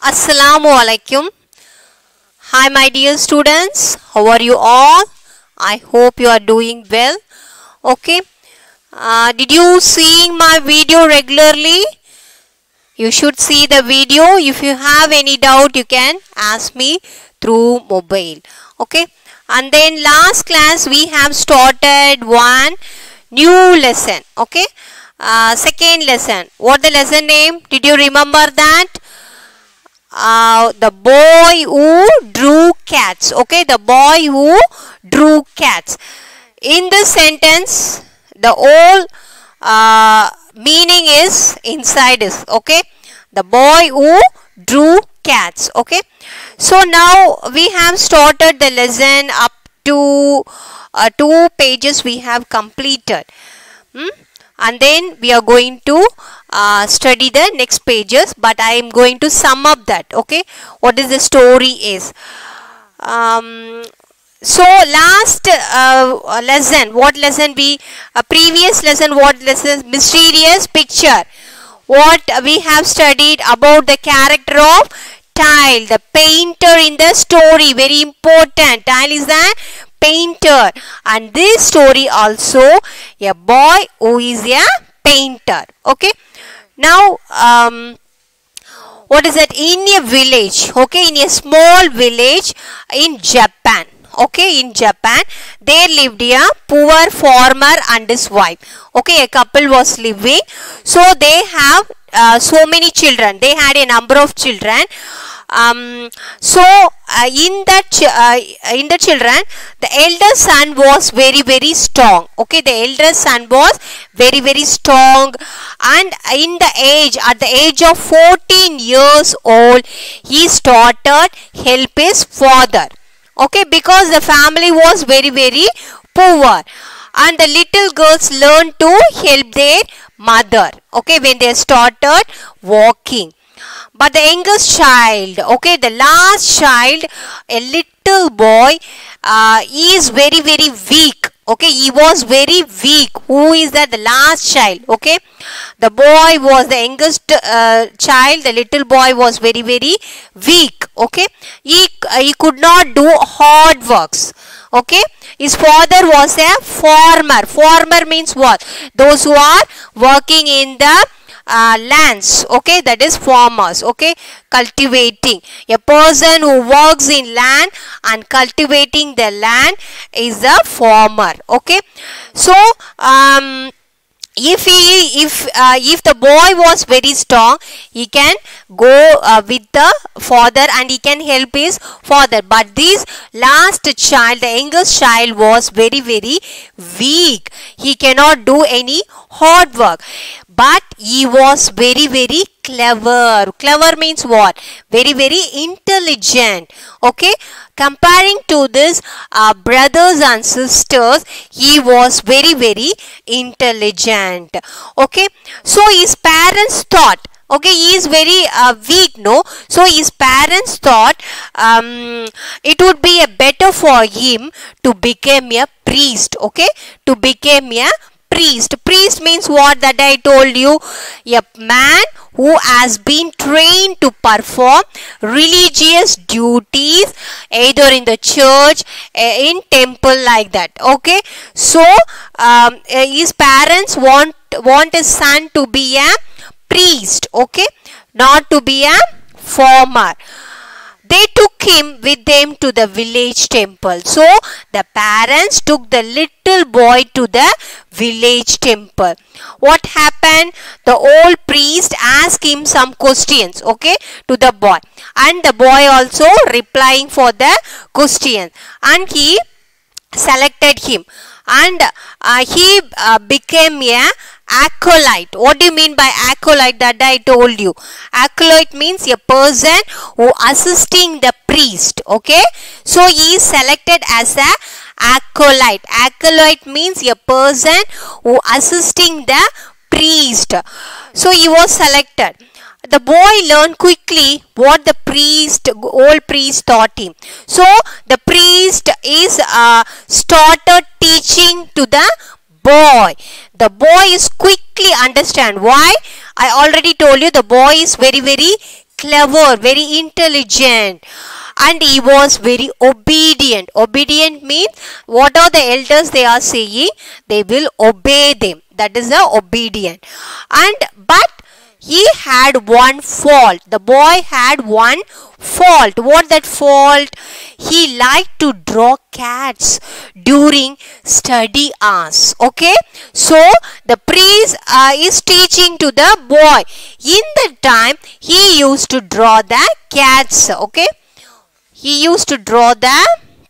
Assalamu alaikum. Hi my dear students, how are you all? I hope you are doing well. Okay. Did you see my video regularly? You should see the video. If you have any doubt, you can ask me through mobile. Okay. And then last class we have started one new lesson. Okay. Second lesson. What the lesson name? Did you remember that? The boy who drew cats. Okay, the boy who drew cats. In this sentence, the whole meaning is inside is. Okay, the boy who drew cats. Okay, so now we have started the lesson up to 2 pages we have completed. And then we are going to study the next pages, but I am going to sum up that. Okay, what is the story is. So last lesson, what lesson we previous lesson, what lesson? Mysterious picture. What we have studied about the character of Tile, the painter in the story. Very important. Tile is the painter, and this story also a boy who is a painter. Okay, now what is that? In a village, okay, in a small village in Japan. Okay, in Japan there lived a poor farmer and his wife. Okay, a couple was living, so they have so many children. They had a number of children. In the children, the elder son was very strong. Okay, the elder son was very strong, and at the age of 14 years old, he started help his father. Okay, because the family was very poor, and the little girls learned to help their mother. Okay, when they started walking. But the youngest child, okay, the last child, a little boy, is very weak. Okay, he was very weak. Who is that? The last child. Okay, the boy was the youngest child. The little boy was very weak. Okay, he could not do hard works. Okay, his father was a farmer. Farmer means what? Those who are working in the lands. Okay, that is farmers. Okay, cultivating. A person who works in land and cultivating the land is a farmer. Okay, so if the boy was very strong, he can go with the father and he can help his father. But this last child, the youngest child, was very weak. He cannot do any hard work. But he was very clever. Clever means what? Very intelligent. Okay, comparing to this brothers and sisters, he was very intelligent. Okay, so his parents thought, okay, he is very weak, no? So his parents thought it would be better for him to become a priest. Okay, to become a priest. Priest means what? That I told you, a man who has been trained to perform religious duties either in the church, in temple, like that. Okay, so his parents want his son to be a priest. Okay, not to be a farmer. They took him with them to the village temple. So the parents took the little boy to the village temple. What happened? The old priest asked him some questions, okay, to the boy, and the boy also replying for the question, and he selected him, and he became a acolyte. What do you mean by acolyte? That I told you. Acolyte means a person who assisting the priest. Okay, so he is selected as a acolyte. Acolyte means a person who assisting the priest. So he was selected. The boy learned quickly what the old priest taught him. So the priest is started teaching to the boy. The boy is quickly understand. Why? I already told you, the boy is very clever, very intelligent, and he was very obedient. Obedient means what are the elders they are saying, they will obey them. That is the obedient. And but he had one fault. The boy had one fault. What that fault? He liked to draw cats during study hours. Okay. So the priest is teaching to the boy. In that time, he used to draw the cats. Okay. He used to draw the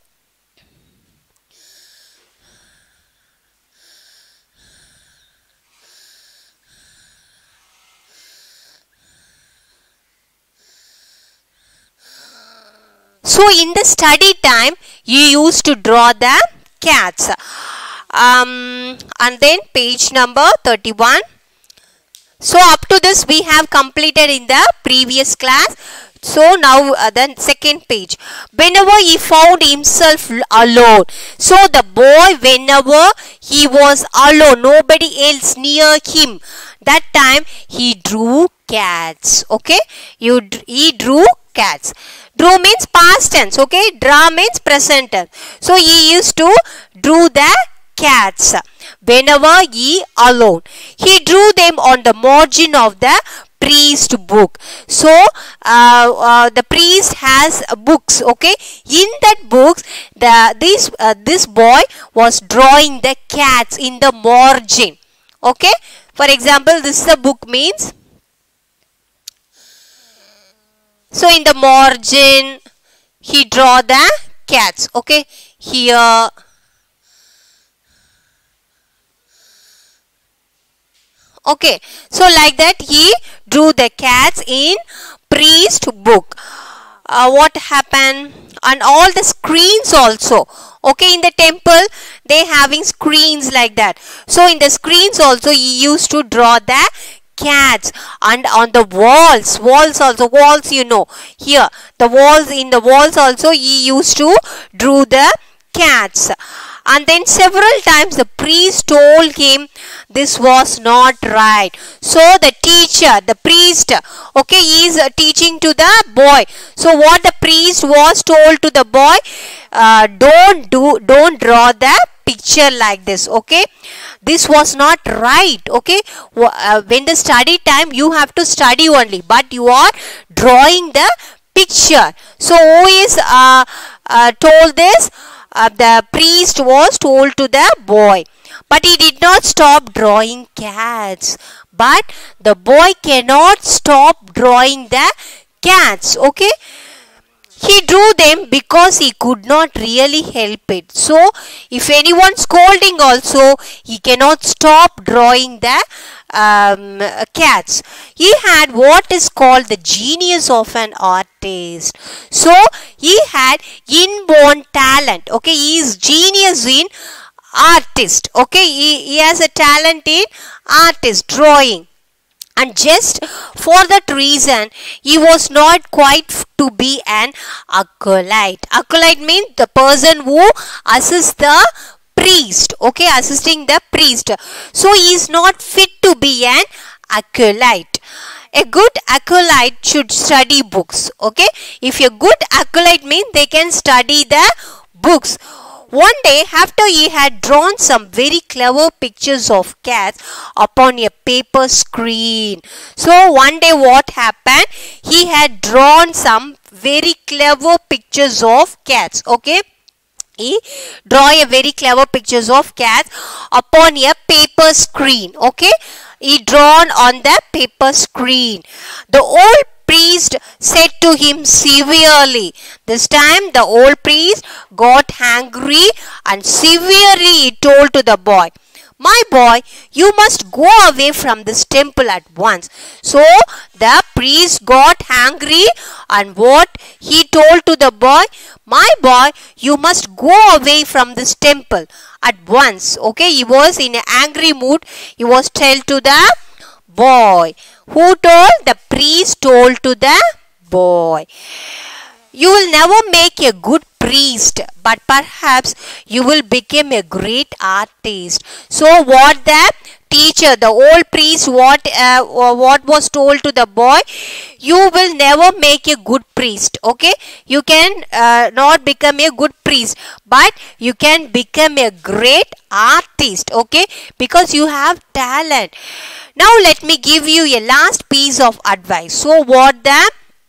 So in the study time, you used to draw the cats. And then page number 31. So up to this we have completed in the previous class. So now the second page. Whenever he found himself alone. So the boy, whenever he was alone, nobody else near him, that time he drew cats. Okay. He drew cats. Drew means past tense. Okay. Draw means present tense. So he used to draw the cats whenever he alone. He drew them on the margin of the priest book. So the priest has books. Okay. In that books, this boy was drawing the cats in the margin. Okay. For example, this is the book means. So in the margin, he draw the cats. Okay. Here. Okay. So like that he drew the cats in priest book. What happened? And all the screens also. Okay. In the temple, they having screens like that. So in the screens also he used to draw the cats, and on the walls you know, here the walls, in the walls also he used to draw the cats. And then several times the priest told him this was not right. So the teacher, the priest, okay, he is teaching to the boy. So what the priest was told to the boy, don't draw the picture like this. Okay, this was not right. Okay, when the study time, you have to study only, but you are drawing the picture. So who is told this? The priest was told to the boy, but he did not stop drawing cats. But the boy cannot stop drawing the cats. Okay, he drew them because he could not really help it. So if anyone scolding also, he cannot stop drawing the cats. He had what is called the genius of an artist. So he had inborn talent. Okay, he is genius in artist. Okay, he has a talent in artist, drawing. And just for that reason, he was not quite to be an acolyte. Acolyte means the person who assists the priest. Okay, assisting the priest. So he is not fit to be an acolyte. A good acolyte should study books. Okay, if a good acolyte means they can study the books. One day, after he had drawn some very clever pictures of cats upon a paper screen. So one day what happened? He had drawn some very clever pictures of cats. Okay. He draw a very clever pictures of cats upon a paper screen. Okay. He drawn on the paper screen. The old priest said to him severely. This time the old priest got angry and severely he told to the boy, "My boy, you must go away from this temple at once." So the priest got angry, and what he told to the boy, "My boy, you must go away from this temple at once." Okay, he was in an angry mood. He was told to the boy. Who told? The priest told to the boy. You will never make a good priest, but perhaps you will become a great artist. So what the teacher, the old priest, what was told to the boy, you will never make a good priest. Okay, you can not become a good priest, but you can become a great artist. Okay, because you have talent. Now let me give you a last piece of advice. So what the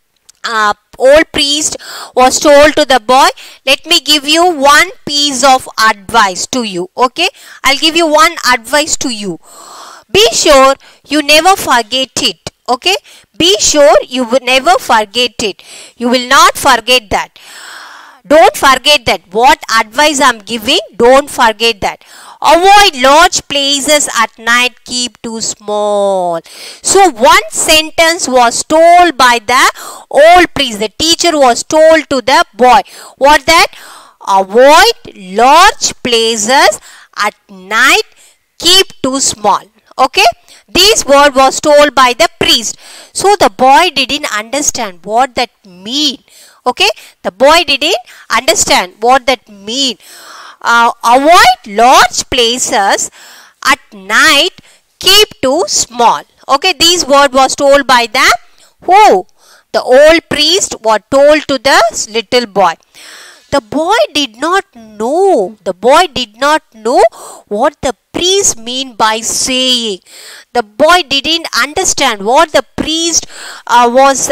old priest was told to the boy, let me give you one piece of advice to you. Okay, I'll give you one advice to you. Be sure you never forget it. Okay, be sure you will never forget it. You will not forget that. Don't forget that. What advice I'm giving, don't forget that. Avoid large places at night, keep too small. So one sentence was told by the old priest. The teacher was told to the boy. What that? Avoid large places at night, keep too small. Okay, this word was told by the priest. So the boy didn't understand what that mean. Okay, the boy didn't understand what that mean. Avoid large places at night, keep too small. Okay, this word was told by the who? The old priest was told to the little boy. The boy did not know. The boy did not know what the priest mean by saying. The boy didn't understand what the priest was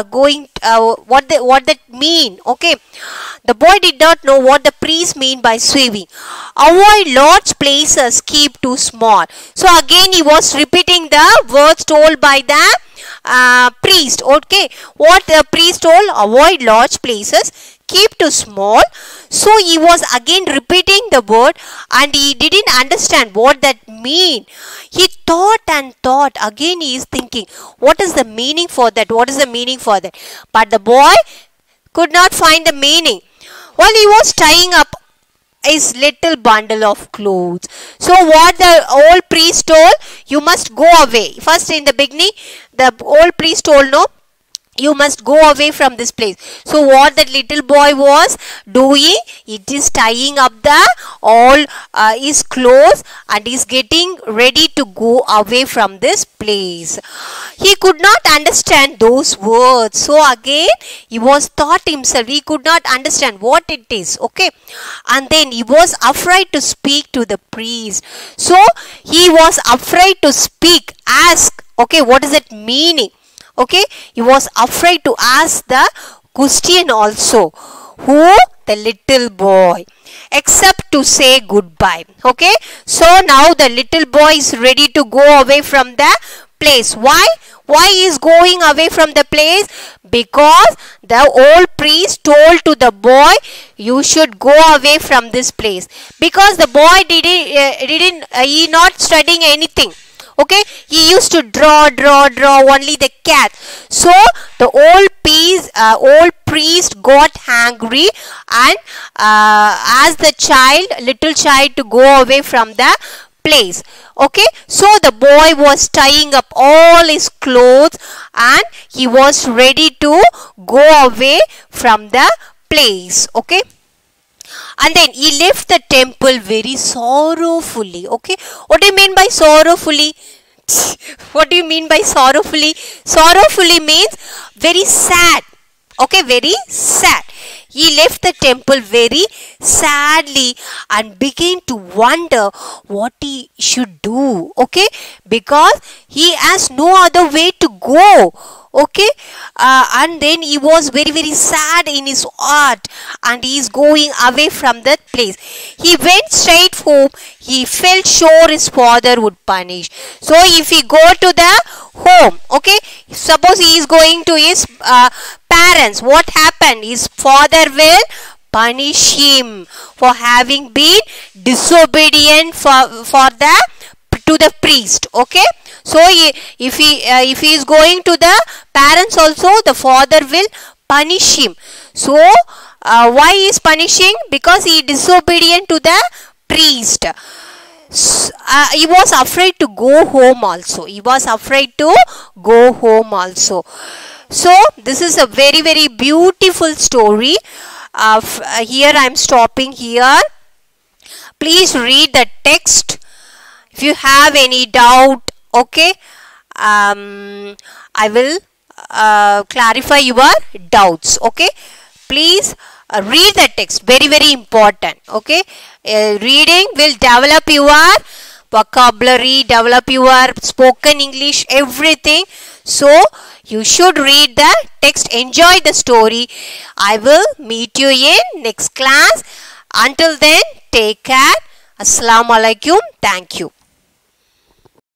what that mean. Okay, the boy did not know what the priest mean by saying. Avoid large places, keep too small. So again he was repeating the words told by the priest. Okay, what the priest told? Avoid large places, keep too small. So he was again repeating the word and he didn't understand what that mean. He thought and thought. Again he is thinking, what is the meaning for that? What is the meaning for that? But the boy could not find the meaning. While he was tying up his little bundle of clothes. So what the old priest told? You must go away. First in the beginning, the old priest told, no, you must go away from this place. So what that little boy was doing, it is tying up all his clothes and is getting ready to go away from this place. He could not understand those words. So again he was thought himself, he could not understand what it is. Okay, and then he was afraid to speak to the priest. So he was afraid to speak, ask. Okay, what is it meaning? Okay, he was afraid to ask the question also. Who? The little boy. Except to say goodbye. Okay, so now the little boy is ready to go away from the place. Why? Why he is going away from the place? Because the old priest told to the boy, you should go away from this place. Because the boy he not studying anything. Okay, he used to draw only the cat. So the old priest got angry and asked the little child to go away from the place. Okay, so the boy was tying up all his clothes and he was ready to go away from the place. Okay, and then he left the temple very sorrowfully. Okay, what do you mean by sorrowfully? What do you mean by sorrowfully? Sorrowfully means very sad. Okay, very sad. He left the temple very sadly and began to wonder what he should do. Okay, because he has no other way to go. Okay, and then he was very sad in his heart and he is going away from that place. He went straight home. He felt sure his father would punish. So if he go to the home, okay, suppose he is going to his parents, what happened? His father will punish him for having been disobedient to the priest. Okay, so if he is going to the parents also, the father will punish him. So why he is punishing? Because he is disobedient to the priest. He was afraid to go home also. He was afraid to go home also. So this is a very beautiful story. Here I am stopping here. Please read the text. If you have any doubt, okay, I will clarify your doubts. Okay, please read the text, very important. Okay, reading will develop your vocabulary, develop your spoken English, everything. So you should read the text, enjoy the story. I will meet you in next class. Until then, take care. Assalamu alaikum. Thank you.